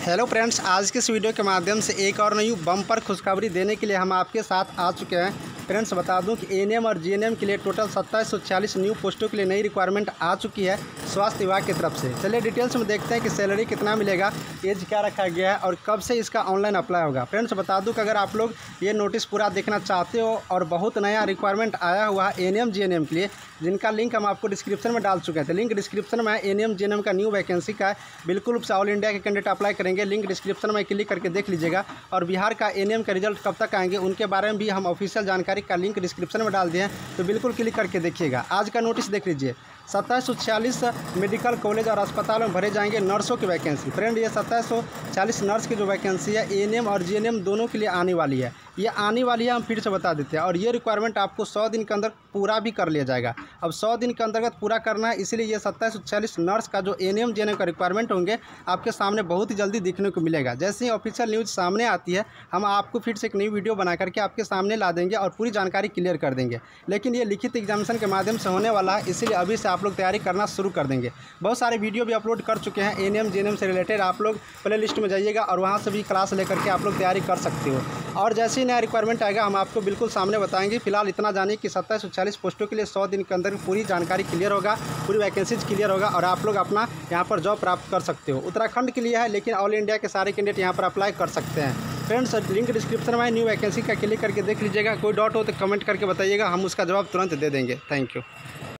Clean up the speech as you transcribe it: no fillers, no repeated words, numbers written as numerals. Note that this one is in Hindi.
हेलो फ्रेंड्स, आज के इस वीडियो के माध्यम से एक और नई बम्पर खुशखबरी देने के लिए हम आपके साथ आ चुके हैं। फ्रेंड्स, बता दूं कि एएनएम और जीएनएम के लिए टोटल 2746 न्यू पोस्टों के लिए नई रिक्वायरमेंट आ चुकी है स्वास्थ्य विभाग की तरफ से। चलिए डिटेल्स में देखते हैं कि सैलरी कितना मिलेगा, एज क्या रखा गया है और कब से इसका ऑनलाइन अप्लाई होगा। फ्रेंड्स, बता दूं कि अगर आप लोग ये नोटिस पूरा देखना चाहते हो और बहुत नया रिक्वायरमेंट आया हुआ है एएनएम जीएनएम के लिए, जिनका लिंक हम आपको डिस्क्रिप्शन में डाल चुके थे। लिंक डिस्क्रिप्शन में एएनएम जीएनएम का न्यू वैकेंसी का है, बिल्कुल ऑल इंडिया के कैंडिडेट अप्लाई करेंगे। लिंक डिस्क्रिप्शन में क्लिक करके देख लीजिएगा। और बिहार का एएनएम का रिजल्ट कब तक आएंगे उनके बारे में भी हम ऑफिशियल जानकारी का लिंक डिस्क्रिप्शन में डाल दिए हैं, तो बिल्कुल क्लिक करके देखिएगा। आज का नोटिस देख लीजिए। 2746 मेडिकल कॉलेज और अस्पताल में भरे जाएंगे नर्सों की वैकेंसी। फ्रेंड, ये 2740 नर्स की जो वैकेंसी है एएनएम और जीएनएम दोनों के लिए आने वाली है। ये आने वाली है, हम फिर से बता देते हैं। और ये रिक्वायरमेंट आपको 100 दिन के अंदर पूरा भी कर लिया जाएगा। अब 100 दिन के अंतर्गत पूरा करना है, इसलिए ये 2740 नर्स का जो एएनएम जीएनएम का रिक्वायरमेंट होंगे आपके सामने बहुत ही जल्दी दिखने को मिलेगा। जैसे ही ऑफिशियल न्यूज़ सामने आती है, हम आपको फिर से एक नई वीडियो बना करके आपके सामने ला देंगे और पूरी जानकारी क्लियर कर देंगे। लेकिन ये लिखित एग्जामिनेशन के माध्यम से होने वाला है, इसलिए अभी से आप लोग तैयारी करना शुरू कर देंगे। बहुत सारे वीडियो भी अपलोड कर चुके हैं एएनएम जीएनएम से रिलेटेड। आप लोग प्ले लिस्ट में जाइएगा और वहाँ से भी क्लास लेकर के आप लोग तैयारी कर सकते हो। और जैसे ही नया रिक्वायरमेंट आएगा हम आपको बिल्कुल सामने बताएंगे। फिलहाल इतना जानिए कि 2740 पोस्टों के लिए 100 दिन के अंदर पूरी जानकारी क्लियर होगा, पूरी वैकेंसीज क्लियर होगा और आप लोग अपना यहाँ पर जॉब प्राप्त कर सकते हो। उत्तराखंड के लिए है, लेकिन ऑल इंडिया के सारे कैंडिडेट यहाँ पर अप्लाई कर सकते हैं। फ्रेंड्स, लिंक डिस्क्रिप्शन में न्यू वैकेंसी का क्लिक करके देख लीजिएगा। कोई डाउट हो तो कमेंट करके बताइएगा, हम उसका जवाब तुरंत दे देंगे। Thank you.